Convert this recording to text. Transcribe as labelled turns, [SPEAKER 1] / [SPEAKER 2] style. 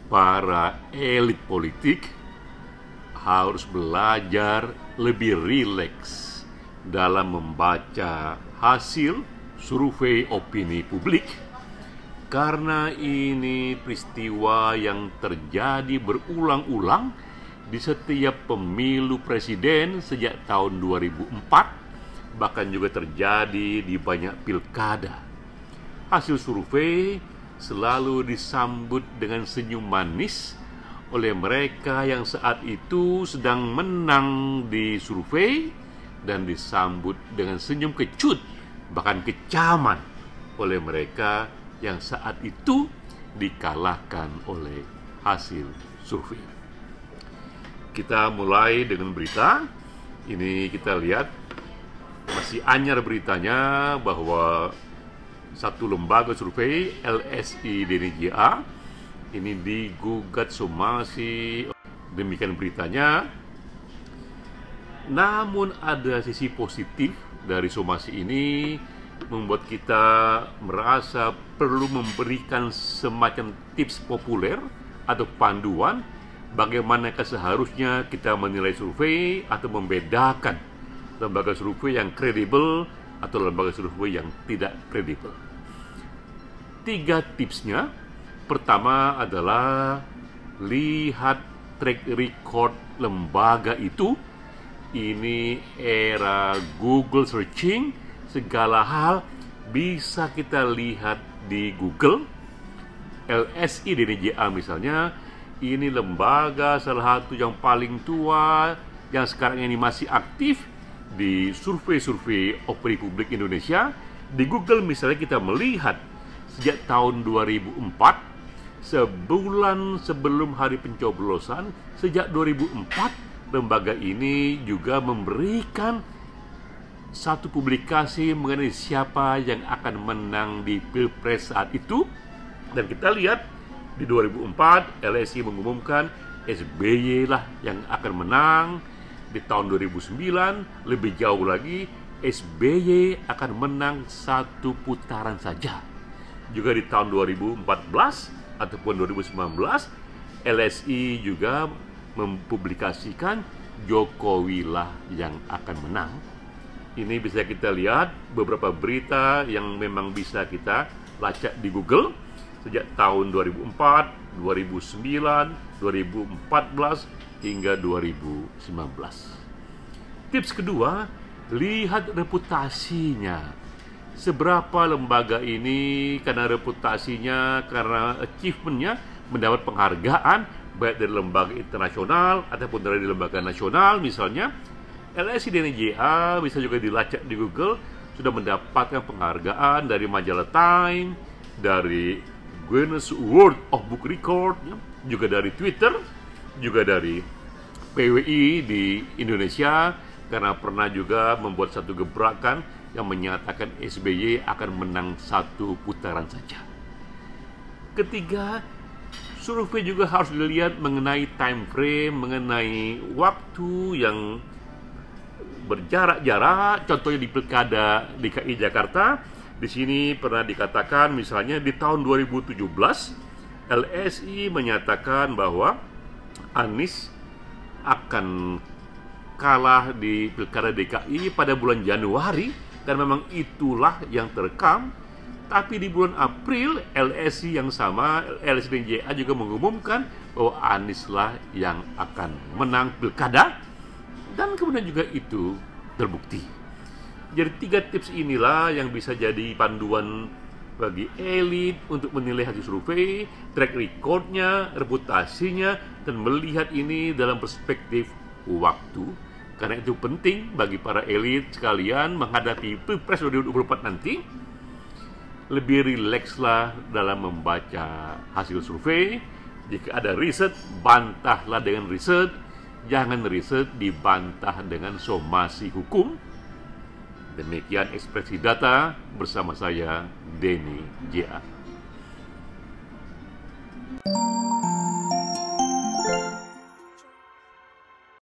[SPEAKER 1] para elit politik harus belajar lebih rileks dalam membaca hasil survei opini publik, karena ini peristiwa yang terjadi berulang-ulang di setiap pemilu presiden sejak tahun 2004, bahkan juga terjadi di banyak pilkada. Hasil survei selalu disambut dengan senyum manis oleh mereka yang saat itu sedang menang di survei, dan disambut dengan senyum kecut, bahkan kecaman oleh mereka yang saat itu dikalahkan oleh hasil survei. Kita mulai dengan berita ini. Kita lihat masih anyar beritanya bahwa satu lembaga survei, LSI DNJA, ini digugat somasi. Demikian beritanya. Namun ada sisi positif dari somasi ini, membuat kita merasa perlu memberikan semacam tips populer atau panduan bagaimana seharusnya kita menilai survei atau membedakan lembaga survei yang kredibel atau lembaga survei yang tidak kredibel. 3 tipsnya. Pertama adalah lihat track record lembaga itu. Ini era Google searching, segala hal bisa kita lihat di Google. LSI DNJA misalnya, ini lembaga salah satu yang paling tua yang sekarang ini masih aktif di survei-survei opini publik Indonesia. Di Google misalnya kita melihat sejak tahun 2004, sebulan sebelum hari pencoblosan, sejak 2004 lembaga ini juga memberikan satu publikasi mengenai siapa yang akan menang di Pilpres saat itu. Dan kita lihat di 2004 LSI mengumumkan SBY lah yang akan menang. Di tahun 2009 lebih jauh lagi, SBY akan menang 1 putaran saja. Juga di tahun 2014 ataupun 2019 LSI juga mempublikasikan Jokowi lah yang akan menang. Ini bisa kita lihat beberapa berita yang memang bisa kita lacak di Google sejak tahun 2004, 2009, 2014 hingga 2019. Tips kedua, lihat reputasinya. Seberapa lembaga ini, karena reputasinya, karena achievement-nya, mendapat penghargaan baik dari lembaga internasional ataupun dari lembaga nasional. Misalnya LSI DNJA bisa juga dilacak di Google, sudah mendapatkan penghargaan dari majalah Time, dari Guinness World of Book Record, juga dari Twitter, juga dari PWI di Indonesia, karena pernah juga membuat satu gebrakan yang menyatakan SBY akan menang 1 putaran saja. Ketiga, survei juga harus dilihat mengenai time frame, mengenai waktu yang berjarak-jarak. Contohnya di Pilkada DKI Jakarta, di sini pernah dikatakan misalnya di tahun 2017 LSI menyatakan bahwa Anies akan kalah di Pilkada DKI pada bulan Januari, dan memang itulah yang terekam. Tapi di bulan April, LSI yang sama, LSI DNJA juga mengumumkan bahwa Anies lah yang akan menang pilkada, dan kemudian juga itu terbukti. Jadi 3 tips inilah yang bisa jadi panduan bagi elit untuk menilai hasil survei, track recordnya, reputasinya, dan melihat ini dalam perspektif waktu. Karena itu penting bagi para elit sekalian menghadapi Pilpres 2024 nanti. Lebih rilekslah dalam membaca hasil survei. Jika ada riset, bantahlah dengan riset. Jangan riset dibantah dengan somasi hukum. Demikian Ekspresi Data bersama saya, Denny J.A.